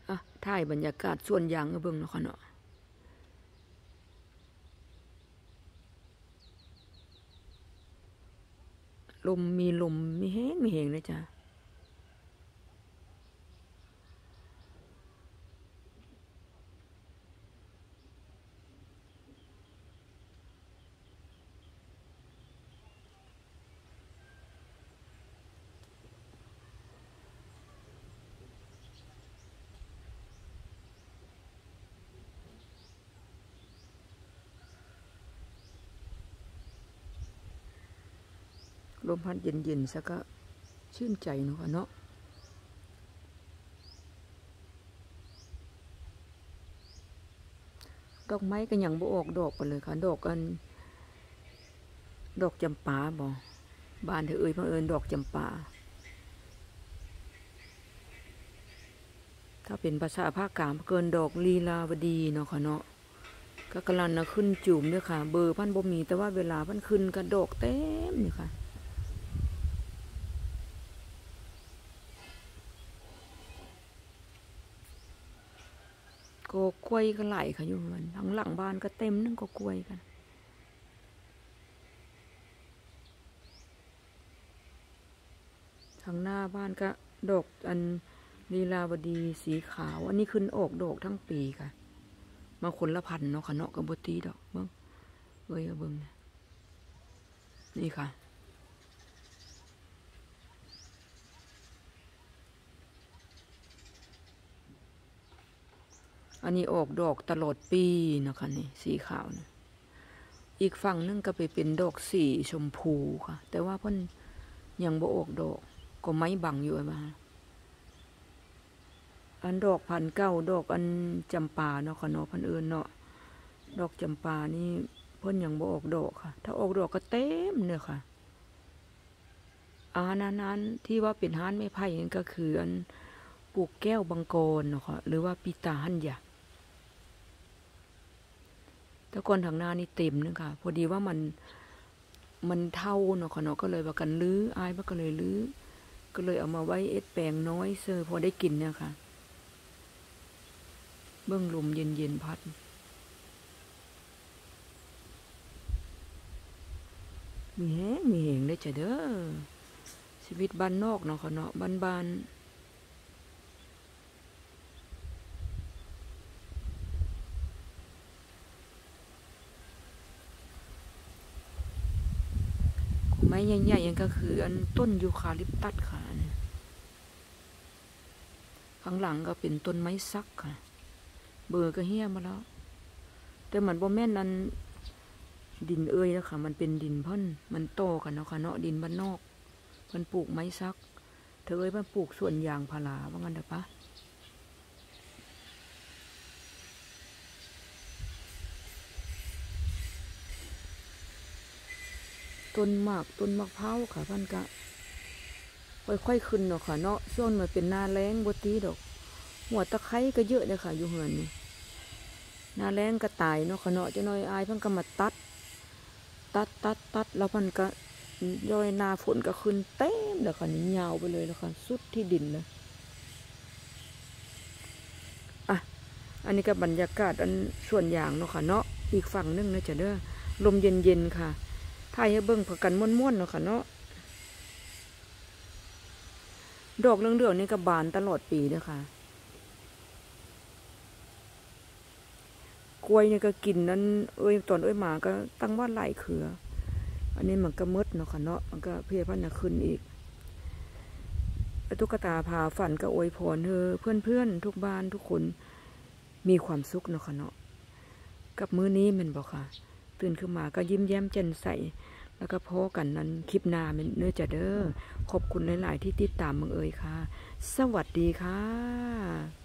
ถ่ายบรรยากาศส่วนยางเบิ่งเนาะค่ะเนาะลมมีแห้งเลยจ้ะลมพัดเย็นๆซะก็ชื่นใจเนาะค่ะเนาะดอกไม้ก็ยังบ่ออกดอกไปเลยค่ะดอกจำปาบ่บ้านเธอเพิ่นดอกจำปาถ้าเป็นภาษาภาคกลางเกินดอกลีลาวดีเนาะค่ะเนาะก็กำลังขึ้นจุ่มเนี่ยค่ะเบอร์พันบ่มีแต่ว่าเวลาพันขึ้นกระดอกเต็มนี่ค่ะก็กล้วยก็ไหลค่ะอยู่มันทั้งหลังบ้านก็เต็มนั่นก็กล้วยกันทางหน้าบ้านก็ดอกลีลาวดีสีขาวอันนี้ขึ้นออกดอกทั้งปีค่ะมาคนละพันเนาะค่ะเนาะกับบตีดอกเบิ้งเบิ้งนี่ค่ะอันนี้ออกดอกตลอดปีนะคะนี่สีขาวนะอีกฝั่งนึงก็ไปเป็นดอกสีชมพูค่ะแต่ว่าเพิ่นยังบ่ออกดอกก็ไม้บังอยู่มาอันดอกพันเก้าดอกอันจำปาเนาะค่ะเนาะพันเอิญเนาะดอกจำปานี่เพิ่นยังบ่ออกดอกค่ะถ้าออกดอกก็เต็มเนี่ยค่ะนั้นที่ว่าเป็นฮ้านไม้ไผ่นั่นก็คืออันปลูกแก้วบางกรเนาะค่ะหรือว่าปีตาหันยาแต่ก่อนทางหน้านี่เต็มนึงค่ะพอดีว่ามันเท่าเนาะค่ะเนาะก็เลยว่ากันลื้ออายมันก็เลยลื้อก็เลยเอามาไว้เอ็ดแปลงน้อยเซอร์พอได้กินเนี่ยค่ะเบื้องลมเย็นพัดมีแห้งได้จ้ะเด้อชีวิตบ้านนอกเนาะค่ะเนาะบ้านไม้ใหญ่ๆยังก็คืออันต้นยูคาลิปตัสค่ะข้างหลังก็เป็นต้นไม้ซักค่ะเบอร์ก็เหี้ยมาแล้วแต่มันบ่แม่นนั้นดินแล้วค่ะมันเป็นดินพ่นมันโตกันเนาะค่ะเนาะดินบ้านนอกมันปลูกไม้ซักเธอมันปลูกส่วนยางพาราว่างั้นเด้อปะต้นหมากต้นมะพร้าวค่ะพันกะค่อยๆขึ้นเนาะค่ะเนาะช่วงมันเป็นนาแล้งบตีดอกหัวตะไคร้ก็เยอะเลยค่ะอยู่เหือนนี่นาแล้งก็ตายเนาะค่ะเนาะจะน้อยอายเพิ่นก็มาตัดแล้วมันก็ย่อยนาฝนก็ขึ้นเต็มเลยค่ะนี่ยาวไปเลยแล้วค่ะสุดที่ดินเลยอันนี้ก็บรรยากาศอันส่วนอย่างเนาะค่ะเนาะอีกฝั่งนึงนะจ๊ะเด้อลมเย็นค่ะถ่ายให้เบิ่งเพื่อกันม่วนๆเนาะค่ะเนาะดอกเรื่องๆนี่ก็บานตลอดปีเด้อค่ะกล้วยนี่ก็กินนั้นตอนหมาก็ตั้งว่าหลายเครืออันนี้มันก็มดเนาะค่ะเนาะมันก็เพียพันธุ์ขึ้นอีกตุ๊กตาพาฝันก็อวยพรเพื่อนทุกบ้านทุกคนมีความสุขเนาะค่ะเนาะกับมื้อนี้มันบอกค่ะตื่นขึ้นมาก็ยิ้มแย้มแจ่มใสแล้วก็พอกันนั้นคลิปหน้ามันเนื้อจะเด้อขอบคุณหลายๆที่ติดตามมึงค่ะสวัสดีค่ะ